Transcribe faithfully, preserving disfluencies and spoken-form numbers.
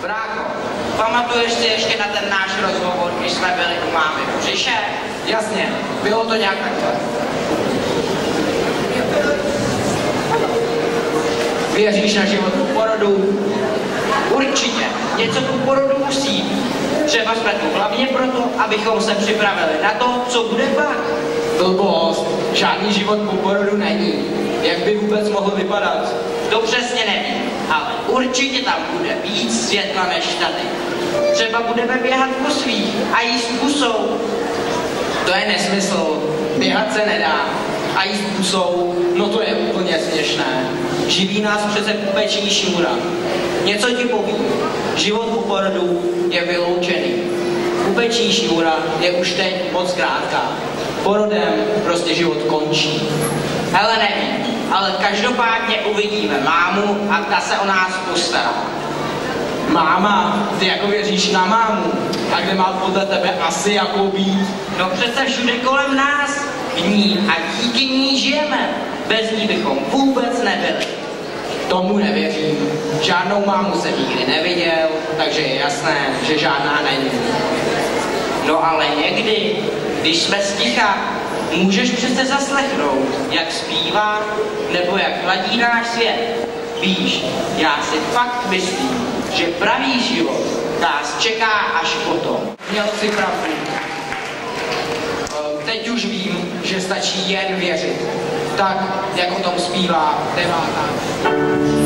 Brácho, pamatuješ si ještě na ten náš rozhovor, když jsme byli u mámy v břiše? Jasně, bylo to nějak takhle. Věříš na život po porodu? Určitě, něco po porodu musí být. Třeba jsme tu hlavně proto, abychom se připravili na to, co bude pak. Blbost, žádný život po porodu není. Jak by vůbec mohl vypadat? To přesně nevím, ale určitě tam bude víc světla než tady. Třeba budeme běhat po svých a jíst pusou. To je nesmysl, běhat se nedá. A jíst pusou, no to je úplně směšné. Živí nás přece pupeční šňůra. Něco ti povím, život po porodu je vyloučený. Pupeční šňůra je už teď moc krátká. Porodem prostě život končí. Hele, nevím, ale každopádně uvidíme mámu a ta se o nás postará. Máma? Ty jako věříš na mámu? A kde má podle tebe asi jakou být? No přece všude kolem nás. V ní a díky ní žijeme. Bez ní bychom vůbec nebyli. Tomu nevěřím. Žádnou mámu jsem nikdy neviděl, takže je jasné, že žádná není. No ale někdy, když jsme sticha, můžeš přece zaslechnout, jak zpívá, nebo jak hladí náš svět. Víš, já si fakt myslím, že pravý život nás čeká až potom. Měl si pravdu. Teď už vím, že stačí jen věřit. Tak, jak o tom zpívá devátá.